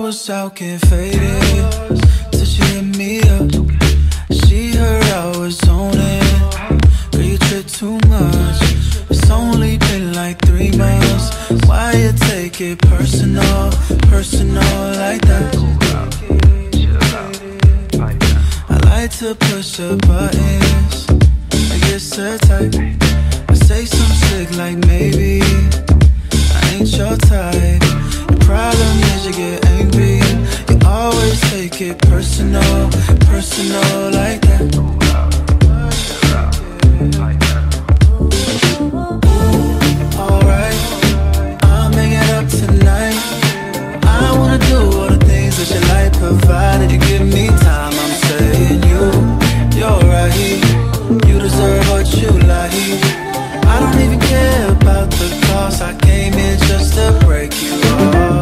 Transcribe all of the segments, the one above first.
was out getting faded till she hit me up. She heard I was on it. Girl, you trip too much. It's only been like 3 months. Why you take it personal, personal like that? I like to push the buttons. I get so tight. I say some slick like maybe I ain't your type. The problem is you get angry. You always take it personal, personal like that. Alright, I'll make it up tonight. I wanna do all the things that you like, provided you give me time. I'm saying you're right. You deserve what you like. I don't even care about the cost. I came here just to break you off.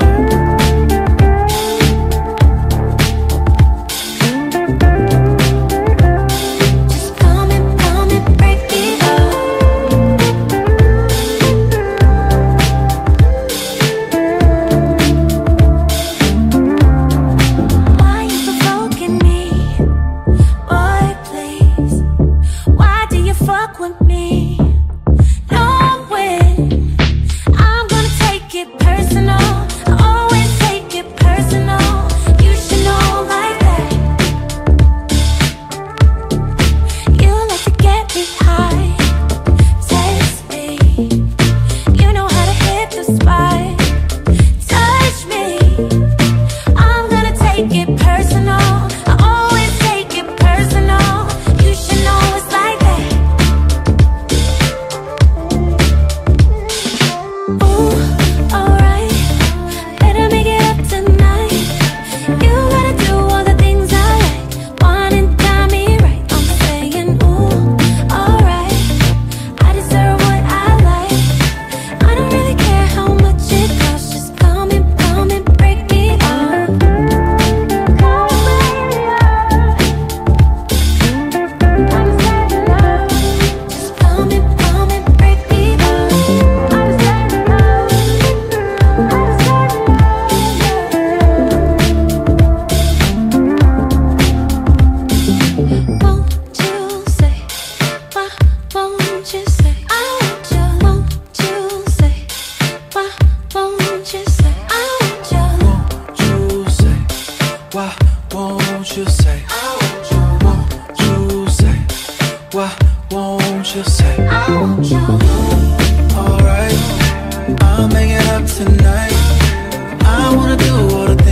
Alright, I'll make it up tonight. I wanna do all the